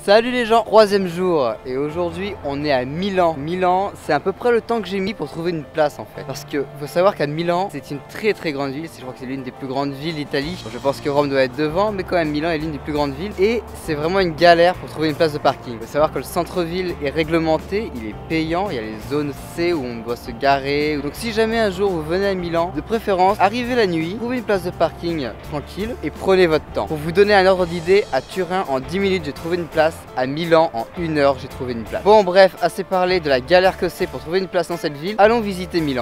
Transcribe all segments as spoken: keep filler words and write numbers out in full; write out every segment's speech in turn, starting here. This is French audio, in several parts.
Salut les gens, troisième jour et aujourd'hui on est à Milan. Milan, c'est à peu près le temps que j'ai mis pour trouver une place en fait. Parce que faut savoir qu'à Milan, c'est une très très grande ville. Je crois que c'est l'une des plus grandes villes d'Italie. Je pense que Rome doit être devant, mais quand même Milan est l'une des plus grandes villes. Et c'est vraiment une galère pour trouver une place de parking. Faut savoir que le centre-ville est réglementé, il est payant. Il y a les zones C où on doit se garer. Donc si jamais un jour vous venez à Milan, de préférence, arrivez la nuit, trouvez une place de parking tranquille et prenez votre temps. Pour vous donner un ordre d'idée, à Turin en dix minutes j'ai trouvé une place. À Milan en une heure j'ai trouvé une place. Bon bref, assez parlé de la galère que c'est pour trouver une place dans cette ville. Allons visiter Milan.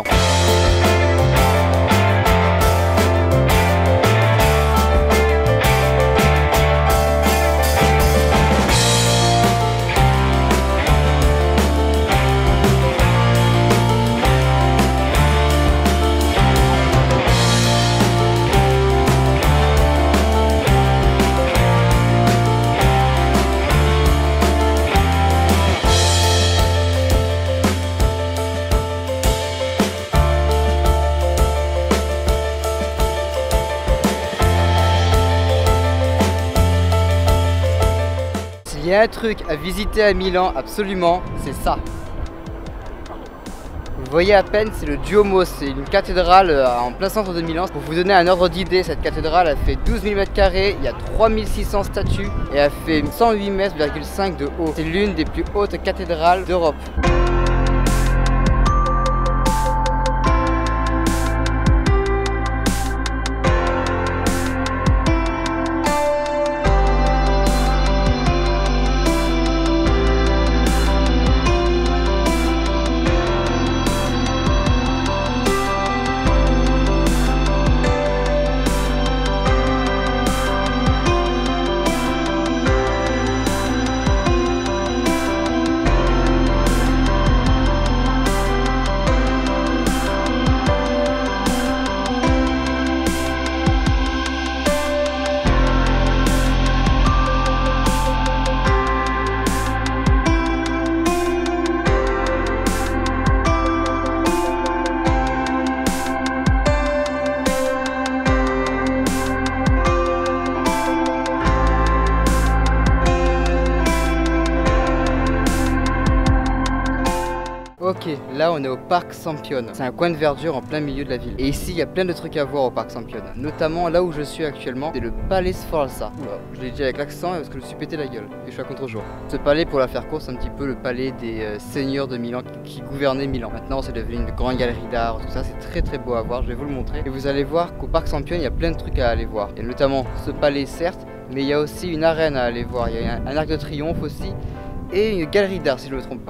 Il y a un truc à visiter à Milan, absolument, c'est ça. Vous voyez à peine, c'est le Duomo, c'est une cathédrale en plein centre de Milan. Pour vous donner un ordre d'idée, cette cathédrale elle fait douze mille mètres carrés, il y a trois mille six cents statues et elle fait cent huit mètres virgule cinq de haut. C'est l'une des plus hautes cathédrales d'Europe. Ok, là on est au Parc Sempione. C'est un coin de verdure en plein milieu de la ville. Et ici il y a plein de trucs à voir au Parc Sempione. Notamment là où je suis actuellement, c'est le Palais Sforza. Oula, je l'ai dit avec l'accent parce que je me suis pété la gueule. Et je suis à contre-jour. Ce palais, pour la faire courte, c'est un petit peu le palais des euh, seigneurs de Milan qui, qui gouvernaient Milan. Maintenant c'est devenu une grande galerie d'art, tout ça, c'est très très beau à voir, je vais vous le montrer. Et vous allez voir qu'au Parc Sempione, il y a plein de trucs à aller voir. Il y a notamment ce palais certes, mais il y a aussi une arène à aller voir. Il y a un, un arc de triomphe aussi et une galerie d'art si je ne me trompe pas.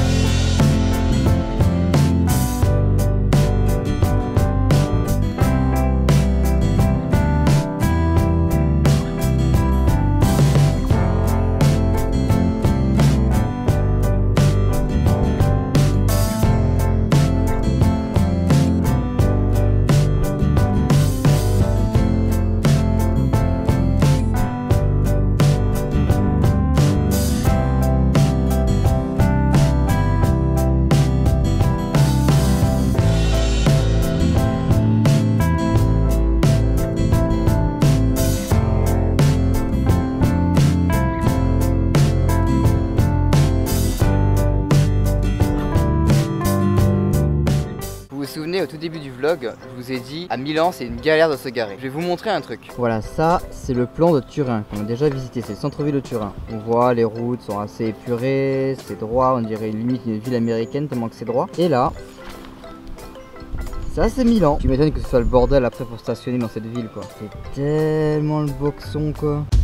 Vous vous souvenez au tout début du vlog, je vous ai dit à Milan c'est une galère de se garer. Je vais vous montrer un truc. Voilà, ça c'est le plan de Turin qu'on a déjà visité, c'est le centre-ville de Turin. On voit les routes sont assez épurées, c'est droit, on dirait limite une ville américaine tellement que c'est droit. Et là, ça c'est Milan. Tu m'étonnes que ce soit le bordel après pour stationner dans cette ville quoi. C'est tellement le boxon quoi.